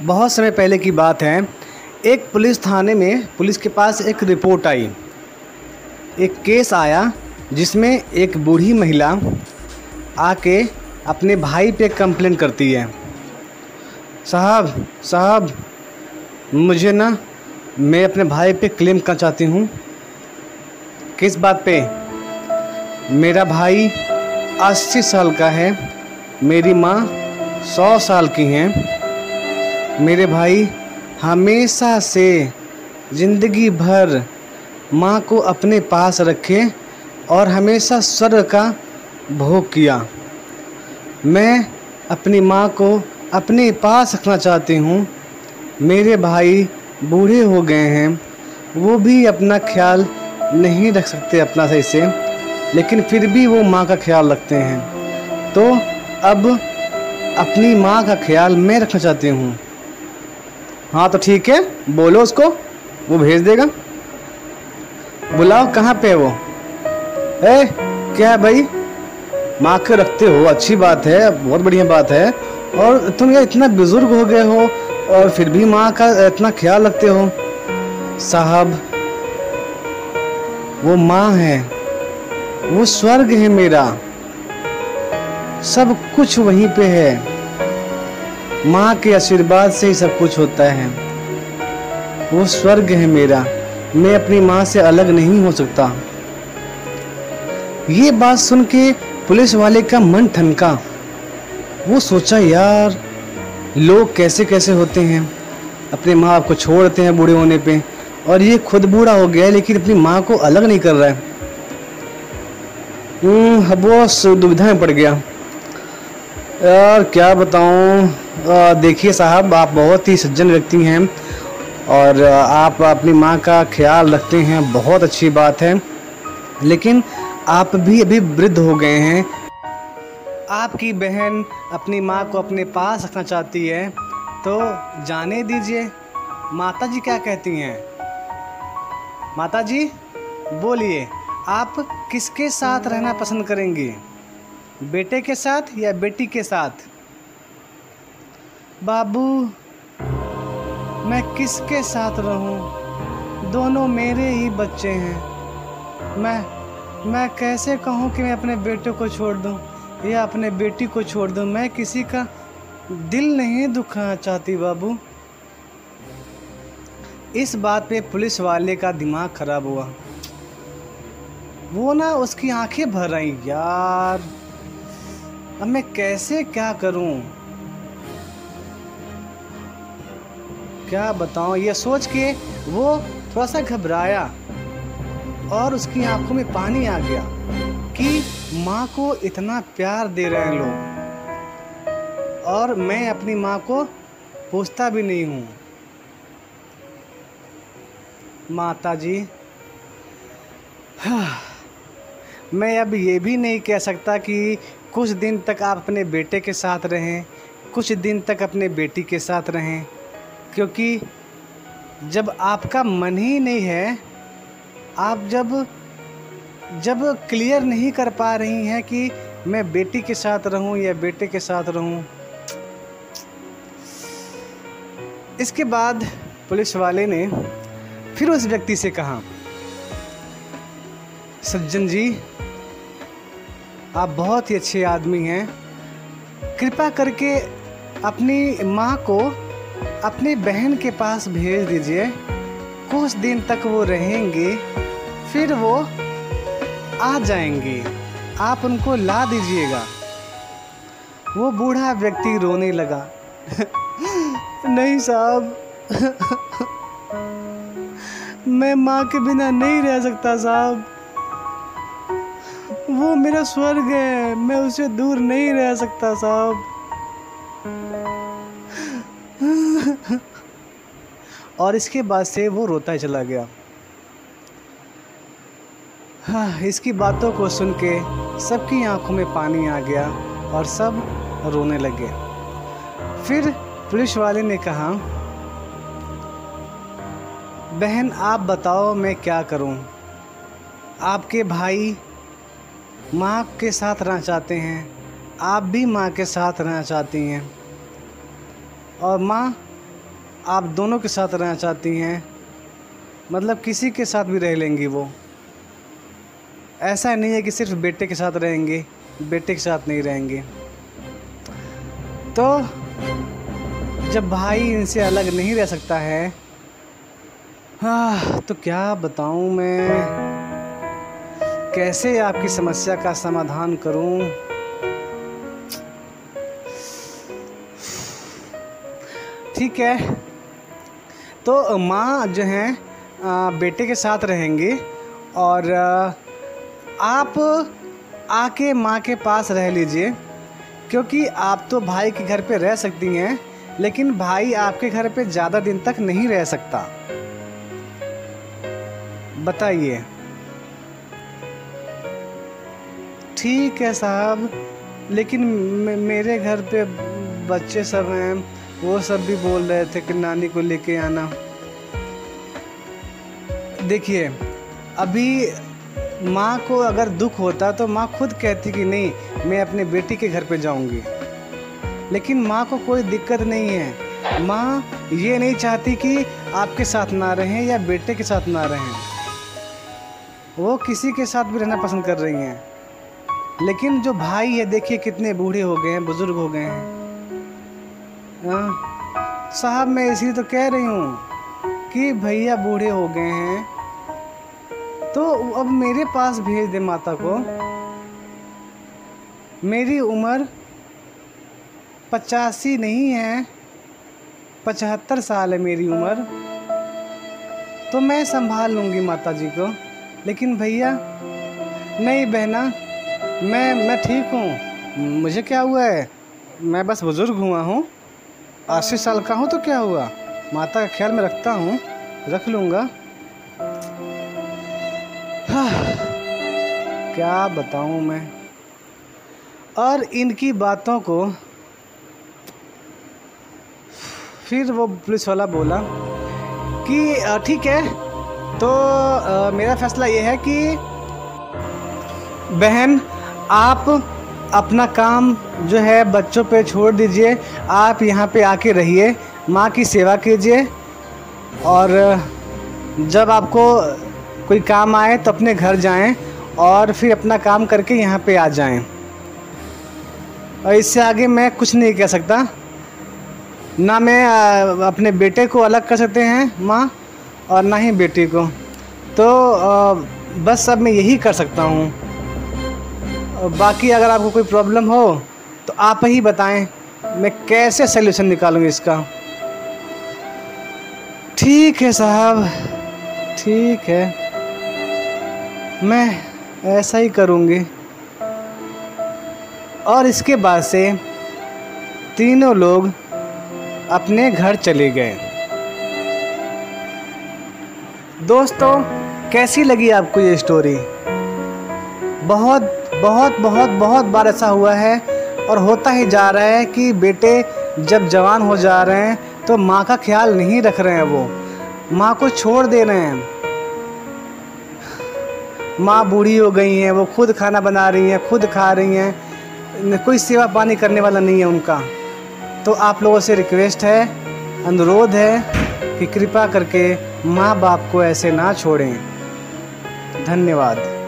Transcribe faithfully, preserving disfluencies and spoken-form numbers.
बहुत समय पहले की बात है। एक पुलिस थाने में पुलिस के पास एक रिपोर्ट आई, एक केस आया जिसमें एक बूढ़ी महिला आके अपने भाई पे कंप्लेंट करती है। साहब साहब मुझे ना मैं अपने भाई पे क्लेम करना चाहती हूँ। किस बात पे? मेरा भाई अस्सी साल का है, मेरी माँ सौ साल की हैं। मेरे भाई हमेशा से ज़िंदगी भर माँ को अपने पास रखे और हमेशा स्वर्ग का भोग किया। मैं अपनी माँ को अपने पास रखना चाहती हूँ। मेरे भाई बूढ़े हो गए हैं, वो भी अपना ख्याल नहीं रख सकते अपना सही से, लेकिन फिर भी वो माँ का ख्याल रखते हैं। तो अब अपनी माँ का ख्याल मैं रखना चाहती हूँ। हाँ तो ठीक है, बोलो उसको, वो भेज देगा। बुलाओ, कहाँ पे है वो? ए क्या है भाई, माँ के रखते हो, अच्छी बात है, बहुत बढ़िया बात है। और तुम यार इतना बुजुर्ग हो गए हो और फिर भी माँ का इतना ख्याल रखते हो। साहब वो माँ है, वो स्वर्ग है मेरा, सब कुछ वहीं पे है। माँ के आशीर्वाद से ही सब कुछ होता है। वो स्वर्ग है मेरा, मैं अपनी माँ से अलग नहीं हो सकता। ये बात सुन के पुलिस वाले का मन ठनका। वो सोचा यार लोग कैसे कैसे होते हैं, अपने माँ बाप को छोड़ देते हैं बूढ़े होने पे, और ये खुद बूढ़ा हो गया है लेकिन अपनी माँ को अलग नहीं कर रहा है। हम्म अब वो दुविधा में पड़ गया। यार क्या बताऊँ। देखिए साहब, आप बहुत ही सज्जन व्यक्ति हैं और आप अपनी माँ का ख्याल रखते हैं, बहुत अच्छी बात है, लेकिन आप भी अभी वृद्ध हो गए हैं। आपकी बहन अपनी माँ को अपने पास रखना चाहती है तो जाने दीजिए। माता जी क्या कहती हैं? माता जी बोलिए, आप किसके साथ रहना पसंद करेंगी, बेटे के साथ या बेटी के साथ? बाबू मैं किसके साथ रहूं, दोनों मेरे ही बच्चे हैं। मैं मैं कैसे कहूं कि मैं अपने बेटे को छोड़ दूं या अपने बेटी को छोड़ दूं। मैं किसी का दिल नहीं दुखाना चाहती बाबू। इस बात पे पुलिस वाले का दिमाग खराब हुआ। वो ना उसकी आंखें भर आई, यार अब मैं कैसे क्या करूं, क्या बताऊं। ये सोच के वो थोड़ा सा घबराया और उसकी आंखों में पानी आ गया कि माँ को इतना प्यार दे रहे हैं लोग और मैं अपनी माँ को पूछता भी नहीं हूँ। माता जी हाँ, मैं अब ये भी नहीं कह सकता कि कुछ दिन तक आप अपने बेटे के साथ रहें, कुछ दिन तक अपने बेटी के साथ रहें, क्योंकि जब आपका मन ही नहीं है, आप जब जब क्लियर नहीं कर पा रही हैं कि मैं बेटी के साथ रहूं या बेटे के साथ रहूं। इसके बाद पुलिस वाले ने फिर उस व्यक्ति से कहा, सज्जन जी आप बहुत ही अच्छे आदमी हैं, कृपया करके अपनी माँ को अपनी बहन के पास भेज दीजिए। कुछ दिन तक वो रहेंगे, फिर वो आ जाएंगे, आप उनको ला दीजिएगा। वो बूढ़ा व्यक्ति रोने लगा। नहीं साहब, मैं माँ के बिना नहीं रह सकता साहब, वो मेरा स्वर्ग है, मैं उससे दूर नहीं रह सकता साहब। और इसके बाद से वो रोता ही चला गया। हाँ, इसकी बातों को सुन के सबकी आंखों में पानी आ गया और सब रोने लगे। फिर पुलिस वाले ने कहा, बहन आप बताओ मैं क्या करूं? आपके भाई माँ के साथ रहना चाहते हैं, आप भी माँ के साथ रहना चाहती हैं, और माँ आप दोनों के साथ रहना चाहती हैं, मतलब किसी के साथ भी रह लेंगी वो। ऐसा नहीं है कि सिर्फ बेटे के साथ रहेंगे, बेटे के साथ नहीं रहेंगे। तो जब भाई इनसे अलग नहीं रह सकता है, हाँ, तो क्या बताऊँ मैं, कैसे आपकी समस्या का समाधान करूँ। ठीक है, तो माँ जो हैं बेटे के साथ रहेंगे और आप आके माँ के पास रह लीजिए, क्योंकि आप तो भाई के घर पे रह सकती हैं, लेकिन भाई आपके घर पे ज़्यादा दिन तक नहीं रह सकता। बताइए। ठीक है साहब, लेकिन मेरे घर पे बच्चे सब हैं, वो सब भी बोल रहे थे कि नानी को लेके आना। देखिए, अभी माँ को अगर दुख होता तो माँ खुद कहती कि नहीं, मैं अपने बेटी के घर पे जाऊंगी। लेकिन माँ को कोई दिक्कत नहीं है, माँ ये नहीं चाहती कि आपके साथ ना रहें या बेटे के साथ ना रहें, वो किसी के साथ भी रहना पसंद कर रही हैं। लेकिन जो भाई है, देखिए कितने बूढ़े हो गए हैं, बुज़ुर्ग हो गए हैं। हाँ साहब, मैं इसीलिए तो कह रही हूँ कि भैया बूढ़े हो गए हैं, तो अब मेरे पास भेज दे माता को। मेरी उम्र पचासी नहीं है, पचहत्तर साल है मेरी उम्र, तो मैं संभाल लूँगी माता जी को। लेकिन भैया नहीं बहना, मैं मैं ठीक हूँ, मुझे क्या हुआ है, मैं बस बुज़ुर्ग हुआ हूँ, अस्सी साल का हूँ, तो क्या हुआ, माता का ख्याल में रखता हूँ, रख लूँगा। हाँ, क्या बताऊँ मैं। और इनकी बातों को फिर वो पुलिस वाला बोला कि ठीक है, तो आ, मेरा फ़ैसला ये है कि बहन, आप अपना काम जो है बच्चों पे छोड़ दीजिए, आप यहाँ पे आके रहिए, माँ की सेवा कीजिए, और जब आपको कोई काम आए तो अपने घर जाएं और फिर अपना काम करके यहाँ पे आ जाएं। और इससे आगे मैं कुछ नहीं कह सकता, ना मैं अपने बेटे को अलग कर सकते हैं माँ, और ना ही बेटी को। तो बस अब मैं यही कर सकता हूँ। बाकी अगर आपको कोई प्रॉब्लम हो तो आप ही बताएं, मैं कैसे सलूशन निकालूंगी इसका। ठीक है साहब, ठीक है, मैं ऐसा ही करूंगी। और इसके बाद से तीनों लोग अपने घर चले गए। दोस्तों, कैसी लगी आपको ये स्टोरी? बहुत बहुत बहुत बहुत बार ऐसा हुआ है और होता ही जा रहा है कि बेटे जब जवान हो जा रहे हैं तो माँ का ख्याल नहीं रख रहे हैं, वो माँ को छोड़ दे रहे हैं। माँ बूढ़ी हो गई हैं, वो खुद खाना बना रही हैं, खुद खा रही हैं, कोई सेवा पानी करने वाला नहीं है उनका। तो आप लोगों से रिक्वेस्ट है, अनुरोध है कि कृपा करके माँ बाप को ऐसे ना छोड़ें। धन्यवाद।